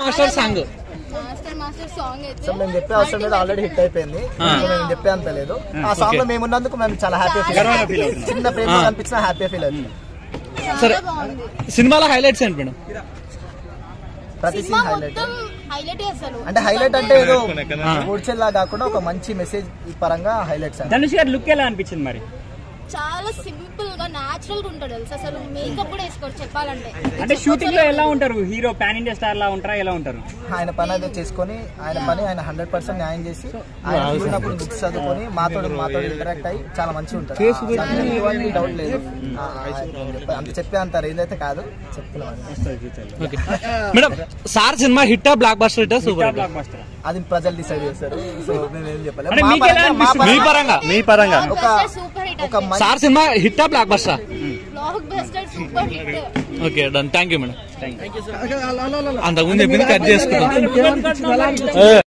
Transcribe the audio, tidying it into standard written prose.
Master song so మేము చెప్పే అవసరం లేదు, ఆల్రెడీ హిట్ అయిపోయింది, మేము చెప్పే అంత లేదు. ఆ సాంగ్ లో మేము ఉన్నందుకు మేము చాలా హ్యాపీ ఫీల్ అవుతుంది. చిన్న ప్రేమ కనిపించిన హ్యాపీ ఫీల్ అవుతుంది. సరే సినిమాలో హైలైట్స్ ఏంటి మేడం? ప్రతి సీన్ హైలైట్ అంటే హైలైట్ అంటే ఏదో ఊడ్చెల్లా కాకుండా ఒక మంచి మెసేజ్ పరంగా హైలైట్స్. ధనుష్ గారి లుక్ ఎలా అనిపించింది మరి? చాలా సింపుల్ గా నాచురల్ గా ఉంటాడు అసలు, మేకప్ కూడా వేసుకోరు చెప్పాలంటే. అంటే షూటింగ్ లో ఎలా ఉంటారు? హీరో పాన్ ఇండియా స్టార్ లా ఉంటారా, ఎలా ఉంటారు? ఆయన పని అదే చేసుకొని ఆయన పని ఆయన 100% న్యాయం చేసి ఆయన చూసినప్పుడు బుక్స్ చదువుకొని మాతో ఇంటరాక్ట్ అయ్యి చాలా మంచిగా ఉంటారు. డౌట్ లేదు, అంత చెప్పే అంత రేంజ్ అయితే కాదు చెప్తున్నాను. మేడం సార్ సినిమా హిట్టా బ్లాక్ బస్టర్ హిట్టా సూపర్ బ్లాక్ బస్టర్ అది ప్రజలు డిసైడ్ చేస్తారు. సో మేమేం చెప్పలేము. మీ పరంగా ఒక సార్ సినిమా హిట్టా blockbuster? Blockbuster super hit. Okay done, thank you madam. అంతకుముందు చెప్పింది కట్ చేసుకుంటాం.